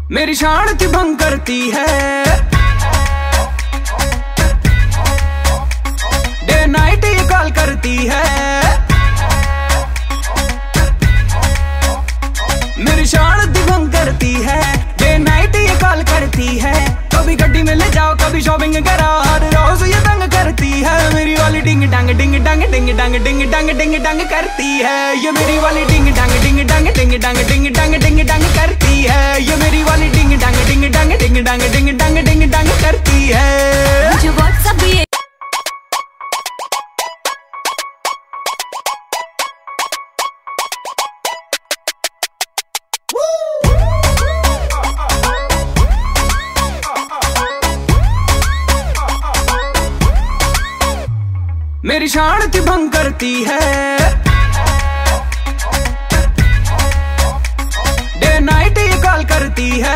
मेरी शांति भंग करती है। डे नाइट ये कॉल करती है। मेरी शांति भंग करती है। डे नाइट ये कॉल करती है। कभी गड्डी में ले जाओ, कभी शॉपिंग करा, हर रोज ये तंग करती है। मेरी वाली डिंग डंग डिंग डंग डिंग डंग डिंग डंग डिंग डंग करती है। ये मेरी वाली डिंग डंग डिंग डंग डिंग डंग डिंग डंग डिंग डंग करती है। ये मेरी वाली डिंग डंग डिंग डंग डिंग डंग डिंग डंग डिंग डंग करती है। मुझे व्हाट्सएप भी मेरी शांति भंग करती है। डे नाइट ये कॉल करती है।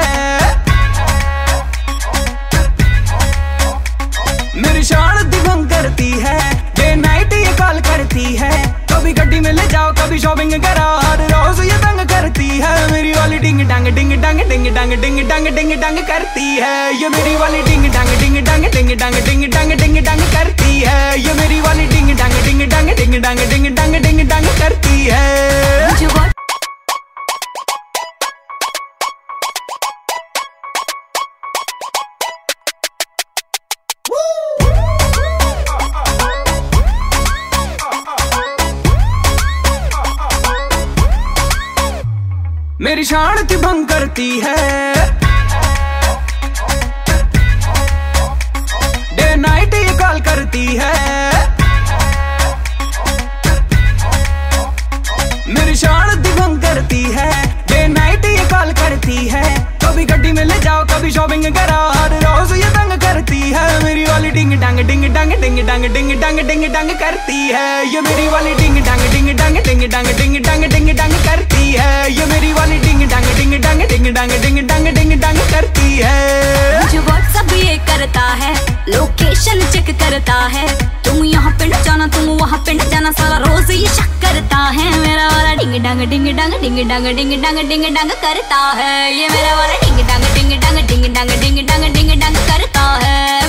मेरी शांति भंग करती है। डे नाइट ये कॉल करती है। कभी गड्डी में ले जाओ, कभी शॉपिंग करा, हर रोज ये तंग करती है। मेरी वाली डिंग डंग डिंग डंग डिंग डंग डिंग डंग डिंग डंग करती है। ये मेरी वाली डिंग डंग डिंग डंग डिंग डंग डिंग डंग डिंग डंग करती है। ये मेरी वाली डिंग डंग डिंग डंग डिंग डंग डिंग डंग डिंग डंग करती है। मुझे मेरी शांति भंग करती है। डे नाइट ये कॉल करती है। मेरी शांति भंग करती है। डे नाइट ये कॉल करती है। कभी गड्डी में ले जाओ, कभी शॉपिंग करा, हर रोज ये तंग करती है। मेरी वाली डिंग डंग डिंग डंग डिंग डंग डिंग डंग डिंग डंग करती है। ये मेरी वाली डिंग डंग डिंग डंग डिंग डंग डिंग डंग डिंग डंग करती है। ये मेरी वाली डिंग डंग डिंग डंग डिंग डंग डिंग डंग डिंग डंग करती है। मुझे व्हाट्सएप ये करता है, लोकेशन चेक करता है। तुम यहाँ पे न जाना, तुम वहाँ पे न जाना, सारा रोज ये शक करता है। मेरा वाला डिंग डंग डिंग डंग डिंग डंग डिंग डंग डिंग डंग करता है। ये मेरा वाला डिंग डंग डिंग डंग डिंग डंग डिंग डंग डिंग डंग करता है।